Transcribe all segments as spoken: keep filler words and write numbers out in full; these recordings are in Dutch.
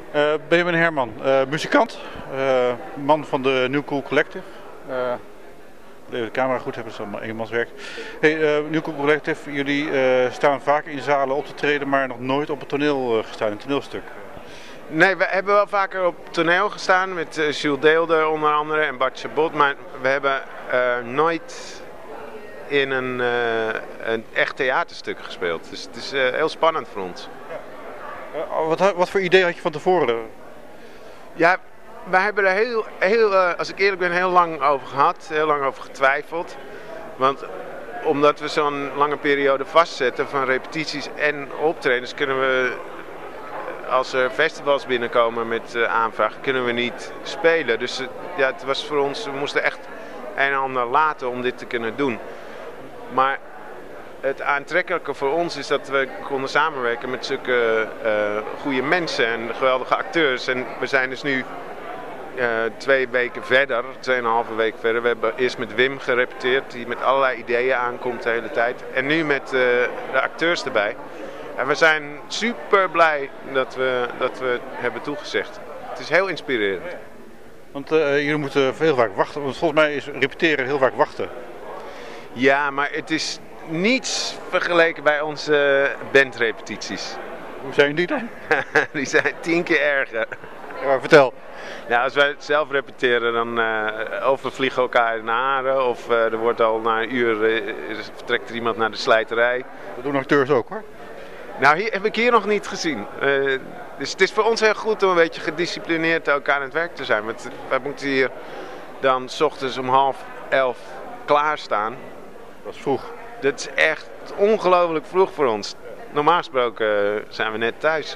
Uh, Benjamin Herman, uh, muzikant, uh, man van de New Cool Collective. Uh, even de camera goed hebben, dat is allemaal eenmanswerk. Hey, uh, New Cool Collective, jullie uh, staan vaak in zalen op te treden, maar nog nooit op het toneel uh, gestaan, een toneelstuk. Nee, we hebben wel vaker op toneel gestaan met uh, Jules Deelder onder andere en Bart Chabot, maar we hebben uh, nooit in een, uh, een echt theaterstuk gespeeld. Dus het is uh, heel spannend voor ons. Uh, wat, wat voor idee had je van tevoren? Ja, wij hebben er heel, heel uh, als ik eerlijk ben, heel lang over gehad, heel lang over getwijfeld. Want omdat we zo'n lange periode vastzetten van repetities en optredens, kunnen we, als er festivals binnenkomen met uh, aanvragen, kunnen we niet spelen. Dus uh, ja, het was voor ons, we moesten echt een en ander laten om dit te kunnen doen. Maar het aantrekkelijke voor ons is dat we konden samenwerken met zulke uh, goede mensen en geweldige acteurs. En we zijn dus nu uh, twee weken verder, tweeënhalve week verder. We hebben eerst met Wim gerepeteerd, die met allerlei ideeën aankomt de hele tijd. En nu met uh, de acteurs erbij. En we zijn super blij dat we, dat we het hebben toegezegd. Het is heel inspirerend. Want uh, jullie moeten heel vaak wachten, want volgens mij is repeteren heel vaak wachten. Ja, maar het is niets vergeleken bij onze bandrepetities. Hoe zijn die dan? Die zijn tien keer erger. Ja, maar vertel. Nou, als wij het zelf repeteren, dan uh, overvliegen elkaar in de haren. Of uh, er wordt al na een uur, uh, vertrekt er iemand naar de slijterij. Dat doen acteurs ook hoor. Nou, hier, heb ik hier nog niet gezien. Uh, dus het is voor ons heel goed om een beetje gedisciplineerd elkaar aan het werk te zijn. Want wij moeten hier dan 's ochtends om half elf klaarstaan. Dat is vroeg. Dat is echt ongelooflijk vroeg voor ons. Normaal gesproken zijn we net thuis.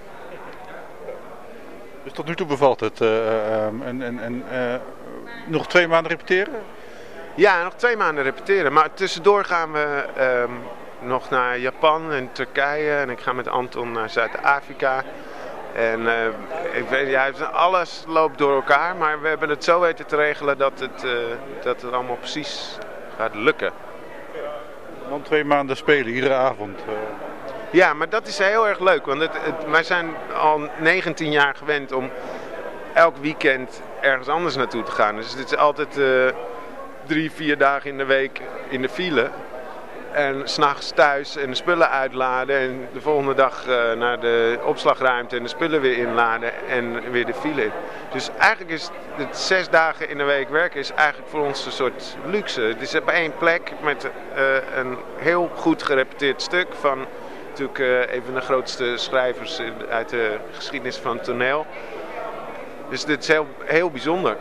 Dus tot nu toe bevalt het. Uh, um, en en, en uh, nog twee maanden repeteren? Ja, nog twee maanden repeteren. Maar tussendoor gaan we um, nog naar Japan en Turkije. En ik ga met Anton naar Zuid-Afrika. En uh, ik weet, ja, alles loopt door elkaar. Maar we hebben het zo weten te regelen dat het, uh, dat het allemaal precies gaat lukken. Dan twee maanden spelen, iedere avond. Uh... Ja, maar dat is heel erg leuk. Want het, het, wij zijn al negentien jaar gewend om elk weekend ergens anders naartoe te gaan. Dus het is altijd uh, drie, vier dagen in de week in de file. En 's nachts thuis en de spullen uitladen. En de volgende dag uh, naar de opslagruimte en de spullen weer inladen. En weer de file in. Dus eigenlijk is het zes dagen in de week werken is eigenlijk voor ons een soort luxe. Het is op één plek met uh, een heel goed gerepeteerd stuk van natuurlijk uh, een van de grootste schrijvers uit de geschiedenis van het toneel. Dus dit is heel, heel bijzonder.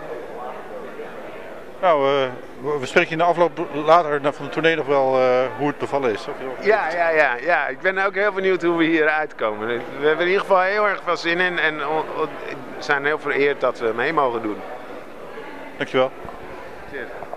Nou, uh, we spreken in de afloop later van de tournee nog wel uh, hoe het bevallen is. Ja, ja, ja, ja, ik ben ook heel benieuwd hoe we hier uitkomen. We hebben in ieder geval heel erg veel zin in en we zijn heel vereerd dat we mee mogen doen. Dankjewel. Cheers.